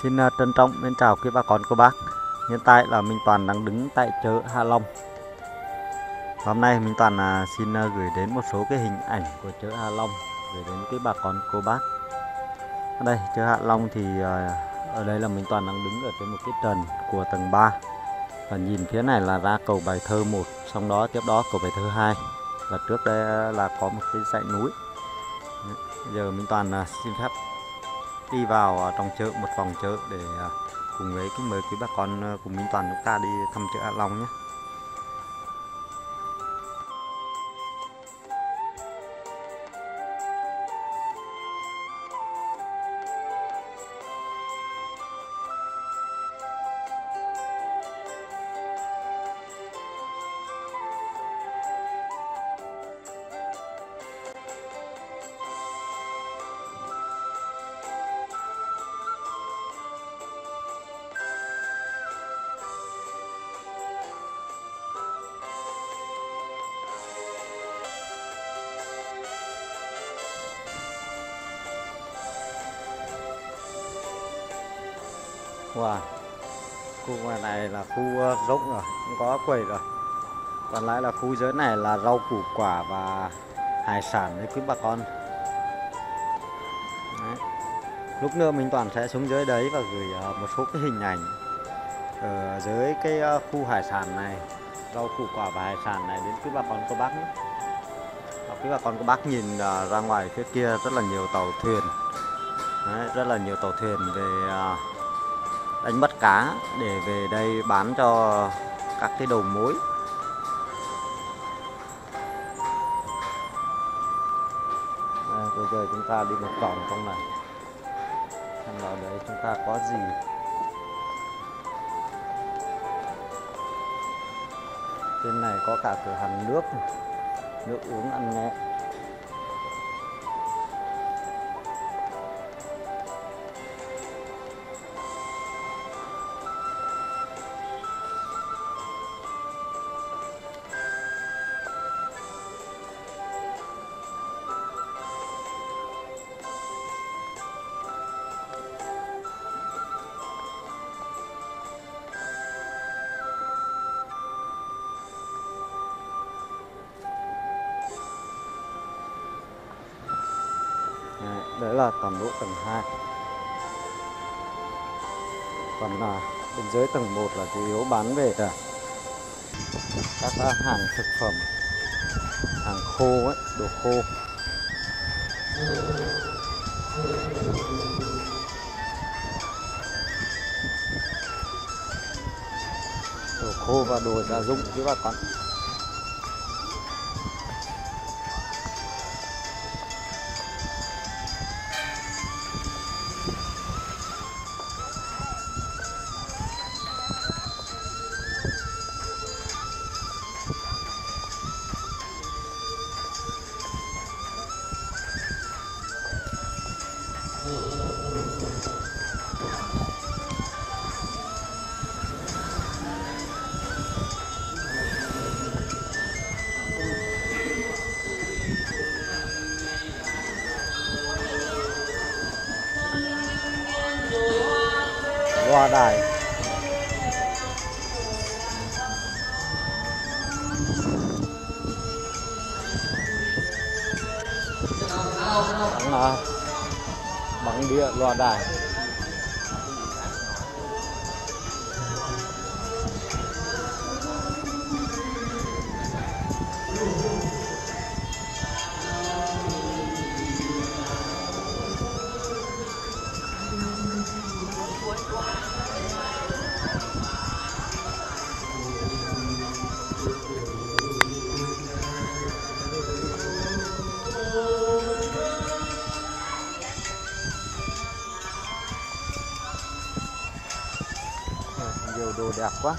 Xin trân trọng mến chào quý bà con cô bác. Hiện tại là Minh Toàn đang đứng tại chợ Hạ Long. Hôm nay Minh Toàn xin gửi đến một số cái hình ảnh của chợ Hạ Long gửi đến quý bà con cô bác. Ở đây chợ Hạ Long thì ở đây là Minh Toàn đang đứng ở trên một cái trần của tầng 3. Và nhìn phía này là ra cầu Bài Thơ 1, xong đó tiếp đó cầu Bài Thơ 2. Và trước đây là có một cái dãy núi. Bây giờ Minh Toàn xin phép đi vào trong chợ một vòng chợ để cùng với mời quý bà con cùng Minh Toàn chúng ta đi thăm chợ Hạ Long nhé. Wow, khu ngoài này là khu rộng rồi, không có quầy rồi. Còn lại là khu dưới này là rau củ quả và hải sản với quý bà con. Đấy. Lúc nữa mình Toàn sẽ xuống dưới đấy và gửi một số cái hình ảnh ở dưới cái khu hải sản này, rau củ quả và hải sản này đến quý bà con cô bác nhé. Quý bà con cô bác nhìn ra ngoài phía kia rất là nhiều tàu thuyền. Đấy, rất là nhiều tàu thuyền về đánh bắt cá để về đây bán cho các cái đầu mối. Bây giờ chúng ta đi một vòng trong này xem vào đấy chúng ta có gì. Trên này có cả cửa hàng nước uống ăn nhẹ. Đấy là toàn bộ tầng 2. Còn bên dưới tầng 1 là chủ yếu bán về các hàng thực phẩm, hàng khô ấy, đồ khô. Đồ khô và đồ gia dụng chứ bà con. Loa đài. Bằng đĩa loa đài. Nhiều đồ đẹp quá.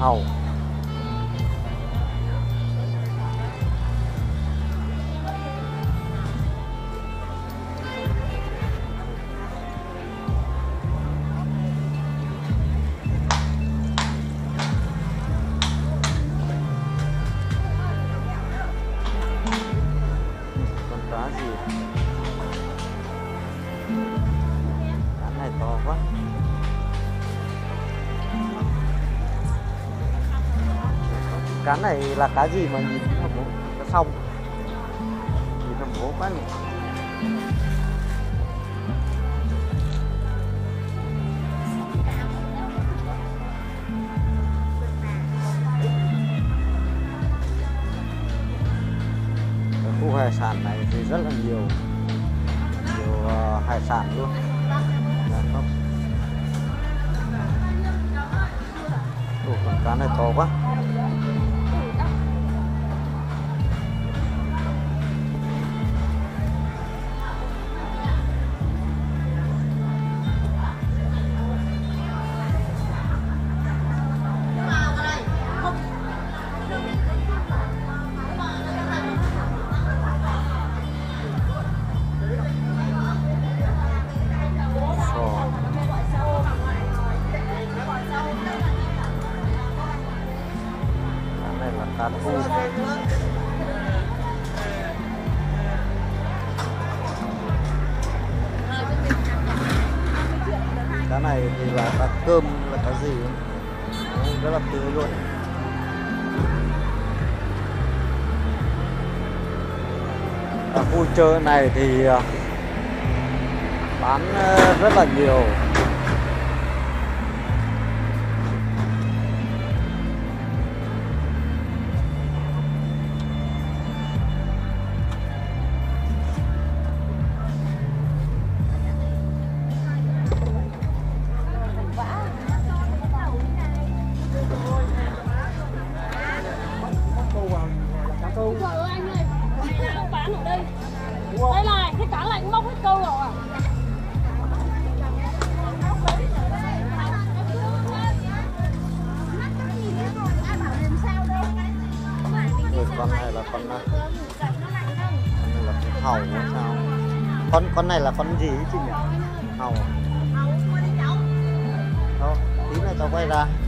hàu. Con cá gì? Cá này to quá. Cá này là cá gì mà nhìn nó bố, cá song, nhìn nó bố quá nhỉ. Cái khu hải sản này thì rất là nhiều hải sản luôn. Con cá này to quá. Cá thu. Cá này thì là cá cơm, là cá gì rất là tươi luôn. Ở khu chợ này thì bán rất là nhiều. Trời ơi anh ơi, không bán ở đây. Đây này, cái cá lạnh móc hết câu rồi à. Con này là con này là con hàu hay sao? Con này là con gì ấy chị nhỉ? Hàu. Đâu, tí nữa cháu quay ra.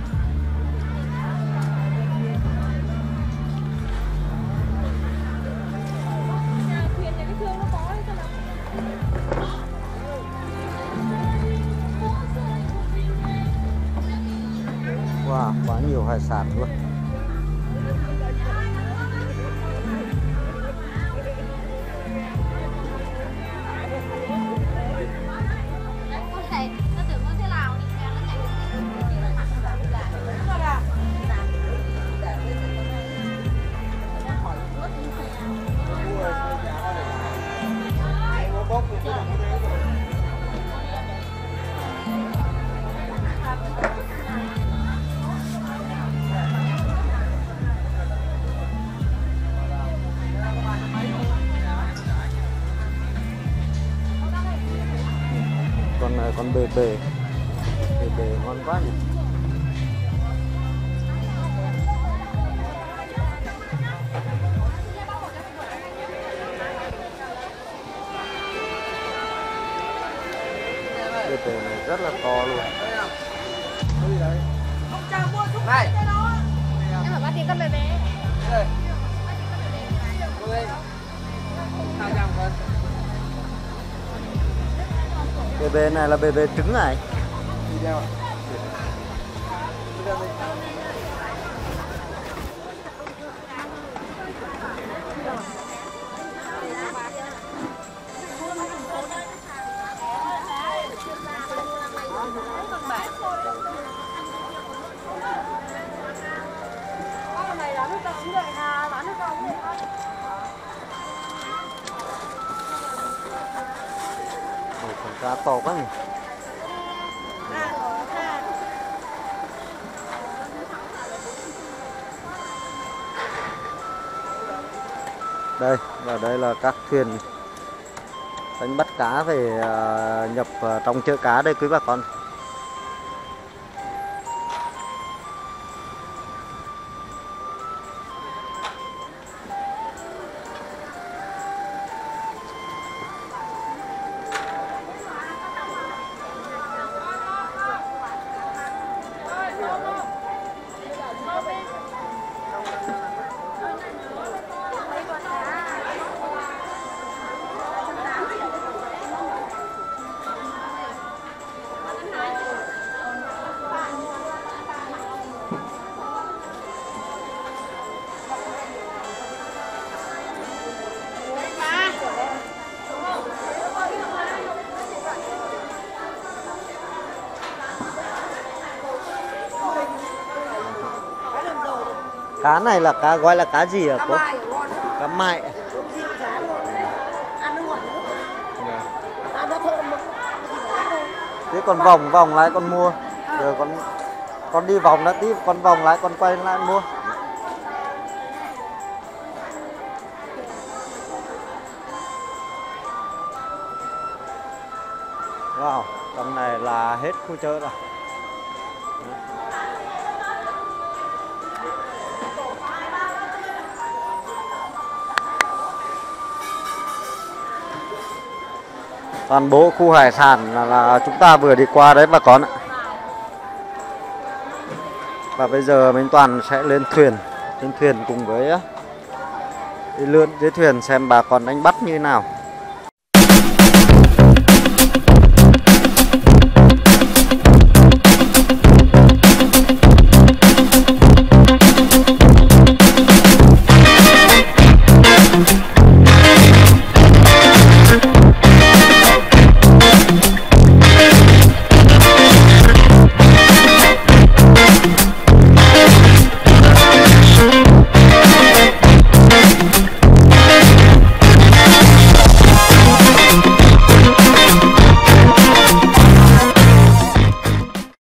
Wow, quá nhiều hải sản luôn. Con bề bề ngon quá nhỉ. Bề bề này rất là to luôn. Này. Em bảo 3 tiền con bề bề. Bề bề này là bề bề trứng này. Con cá to quá nhỉ. Đây, và đây là các thuyền đánh bắt cá về nhập trong chợ cá đây quý bà con. Cá này là cá gọi là cá gì hả Cá cô? mại ngon. Cá mại. Đúng gì giá luôn. Ăn nó ngọt nữa. Ăn nó thơm mà. Thế còn vòng lại con mua. Giờ con đi vòng đã tí, con vòng lại con quay lại mua. Wow, trong này là hết khu chợ rồi. Toàn bộ khu hải sản là chúng ta vừa đi qua đấy bà con ạ. Và bây giờ mình toàn sẽ lên thuyền cùng với đi lượn dưới thuyền xem bà con đánh bắt như thế nào.